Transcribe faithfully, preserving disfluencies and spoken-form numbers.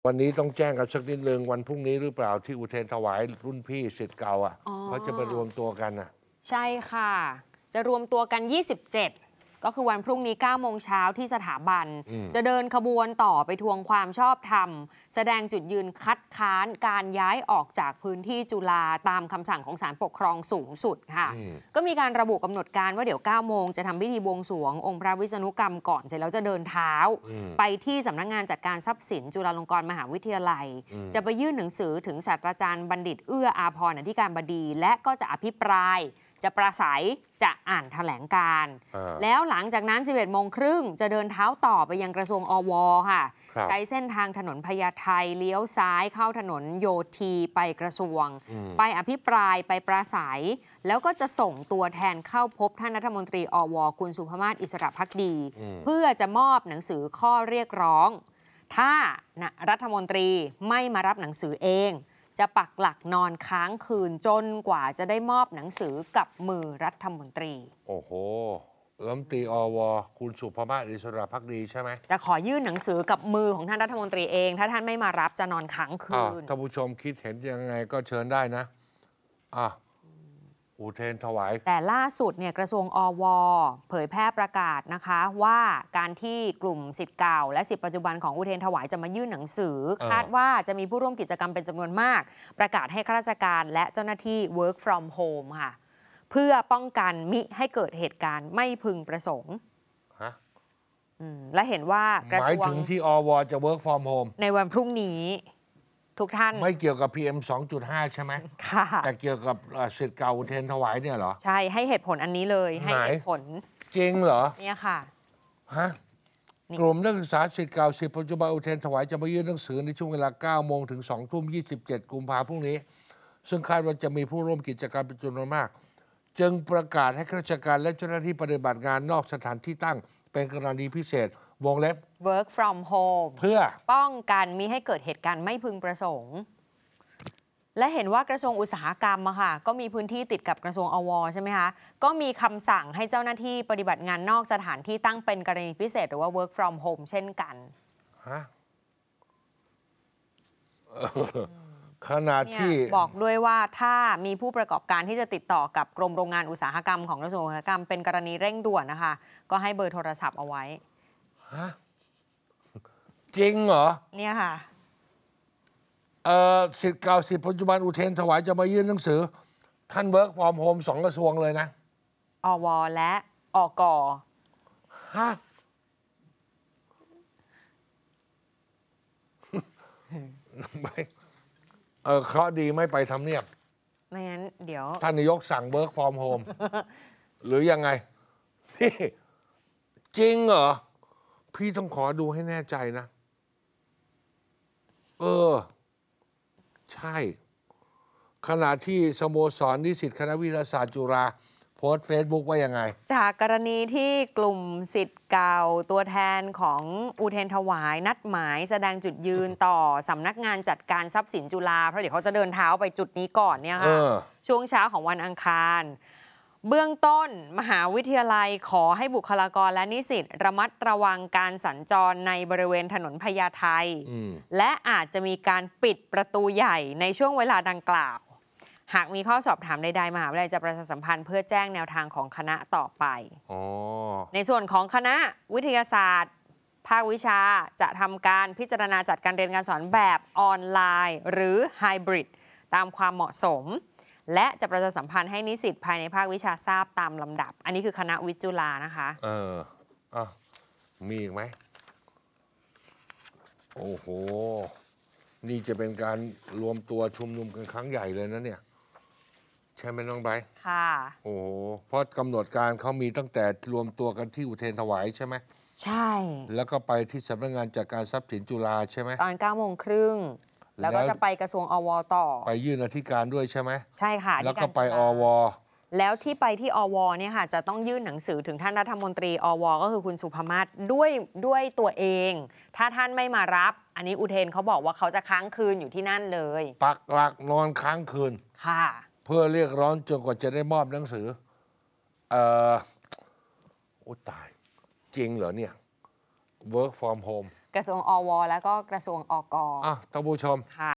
วันนี้ต้องแจ้งกันสักนิดนึงวันพรุ่งนี้หรือเปล่าที่อุเทรนถวายรุ่นพี่ศิษย์เก่าอ่ะเขาจะไปรวมตัวกันอ่ะใช่ค่ะจะรวมตัวกันยี่สิบเจ็ดก็คือวันพรุ่งนี้เก้าโมงเช้าที่สถาบันจะเดินขบวนต่อไปทวงความชอบธรรมแสดงจุดยืนคัดค้านการย้ายออกจากพื้นที่จุฬาตามคำสั่งของศาลปกครองสูงสุดค่ะก็มีการระบุกำหนดการว่าเดี๋ยวเก้าโมงจะทำพิธีบวงสรวงองค์พระวิษณุกรรมก่อนเสร็จแล้วจะเดินเท้าไปที่สำนักงานจัดการทรัพย์สินจุฬาลงกรณ์มหาวิทยาลัยจะไปยื่นหนังสือถึงศาสตราจารย์บัณฑิตเอื้ออาภรณ์อธิการบดีและก็จะอภิปรายจะปราศัยจะอ่านแถลงการแล้วหลังจากนั้น สิบเอ็ดโมงครึ่งจะเดินเท้าต่อไปยังกระทรวงอวค่ะใช้เส้นทางถนนพญาไทเลี้ยวซ้ายเข้าถนนโยธีไปกระทรวงไปอภิปรายไปปราศัยแล้วก็จะส่งตัวแทนเข้าพบท่านรัฐมนตรีอวคุณสุภมาศอิสระภักดีเพื่อจะมอบหนังสือข้อเรียกร้องถ้ารัฐมนตรีไม่มารับหนังสือเองจะปักหลักนอนค้างคืนจนกว่าจะได้มอบหนังสือกับมือรัฐมนตรีโอ้โหรัฐมนตรีอวคุณสุภมาศอิสระภักดีใช่ไหมจะขอยื่นหนังสือกับมือของท่านรัฐมนตรีเองถ้าท่านไม่มารับจะนอนค้างคืนท่านผู้ชมคิดเห็นยังไงก็เชิญได้นะอ่ะอุเทรนถวายแต่ล่าสุดเนี่ยกระทรวงอวเผยแพร่ประกาศนะคะว่าการที่กลุ่มศิษย์เก่าและศิษย์ปัจจุบันของอุเทรนถวายจะมายื่นหนังสือคาดว่าจะมีผู้ร่วมกิจกรรมเป็นจำนวนมากประกาศให้ข้าราชการและเจ้าหน้าที่ work from home ค่ะเพื่อป้องกันมิให้เกิดเหตุการณ์ไม่พึงประสงค์และเห็นว่ากระทรวงหมายถึงที่อวจะ work from home ในวันพรุ่งนี้ทุกท่านไม่เกี่ยวกับ พี เอ็ม สองจุดห้า ใช่ไหมค่ะแต่เกี่ยวกับศิษย์เก่าอุเทรนถวายเนี่ยเหรอใช่ให้เหตุผลอันนี้เลยให้เหตุผลจริงเหรอเนี่ยค่ะฮะกลุ่มนักศึกษาศิษย์เก่าศิษย์ปัจจุบันอุเทรนถวายจะมายื่นหนังสือในช่วงเวลาเก้าโมงถึงสองทุ่มยี่สิบเจ็ดกุมภาพันธ์พรุ่งนี้ซึ่งคาดว่าจะมีผู้ร่วมกิจกรรมเป็นจำนวนมากจึงประกาศให้ข้าราชการและเจ้าหน้าที่ปฏิบัติงานนอกสถานที่ตั้งเป็นกรณีพิเศษวงเล็บ work from home เพื่อป้องกันมิให้เกิดเหตุการณ์ไม่พึงประสงค์และเห็นว่ากระทรวงอุตสาหกรรมอะค่ะก็มีพื้นที่ติดกับกระทรวงอวใช่ไหมคะก็มีคำสั่งให้เจ้าหน้าที่ปฏิบัติงานนอกสถานที่ตั้งเป็นกรณีพิเศษหรือว่า work from home เช่นกันฮะขณะที่บอกด้วยว่าถ้ามีผู้ประกอบการที่จะติดต่อกับกรมโรงงานอุตสาหกรรมของกระทรวงอุตสาหกรรมเป็นกรณีเร่งด่วนนะคะก็ให้เบอร์โทรศัพท์เอาไว้ฮะจริงเหรอเนี่ยค่ะเอ่อศิษย์เก่าศิษย์ปัจจุบันอุเทรนถวายจะมายื่นหนังสือท่านเวิร์กฟอร์มโฮมสองกระทรวงเลยนะอวและอกฮะไม่เออเคราะห์ดีไม่ไปทำเนียบไม่งั้นเดี๋ยวท่านนายกสั่งเวิร์กฟอร์มโฮมหรือยังไงที่จริงเหรอพี่ต้องขอดูให้แน่ใจนะเออใช่ขณะที่สโมสรนิสิตคณะวิทยาศาสตร์จุฬาโพสต์เฟซบุ๊กว่ายังไงจากกรณีที่กลุ่มศิษย์เก่าตัวแทนของอุเทรนถวายนัดหมายแสดงจุดยืนต่อสำนักงานจัดการทรัพย์สินจุฬาเพราะเดี๋ยวเขาจะเดินเท้าไปจุดนี้ก่อนเนี่ยค่ะช่วงเช้าของวันอังคารเบื้องต้นมหาวิทยาลัยขอให้บุคลากรและนิสิตระมัดระวังการสัญจรในบริเวณถนนพญาไทและอาจจะมีการปิดประตูใหญ่ในช่วงเวลาดังกล่าวหากมีข้อสอบถามใดๆมหาวิทยาลัยจะประชาสัมพันธ์เพื่อแจ้งแนวทางของคณะต่อไปในส่วนของคณะวิทยาศาสตร์ภาควิชาจะทำการพิจารณาจัดการเรียนการสอนแบบออนไลน์หรือไฮบริดตามความเหมาะสมและจะประชาสัมพันธ์ให้นิสิตภายในภาควิชาทราบตามลำดับอันนี้คือคณะวิทย์จุฬานะคะเอออ่ะมีอีกไหมโอ้โหนี่จะเป็นการรวมตัวชุมนุมกันครั้งใหญ่เลยนะเนี่ยใช่ไหมน้องไบร์ทค่ะโอ้โหเพราะกำหนดการเขามีตั้งแต่รวมตัวกันที่อุเทรนถวายใช่ไหมใช่แล้วก็ไปที่สำนักงานจัดการทรัพย์สินจุฬาใช่ไหมตอนเก้าโมงครึ่งแล้วก็จะไปกระทรวงอวต่อไปยื่นอธิการด้วยใช่ไหมใช่ค่ะแล้วก็ไปอวแล้วที่ไปที่อวเนี่ยค่ะจะต้องยื่นหนังสือถึงท่านรัฐมนตรีอวก็คือคุณสุภมาศด้วยด้วยตัวเองถ้าท่านไม่มารับอันนี้อุเทรนเขาบอกว่าเขาจะค้างคืนอยู่ที่นั่นเลยปักหลักนอนค้างคืนค่ะเพื่อเรียกร้องจนกว่าจะได้มอบหนังสือเอ่อโอ้ตายจริงเหรอเนี่ย work from home กระทรวงอวแล้วก็กระทรวงอกอ่ะท่านผู้ชมค่ะ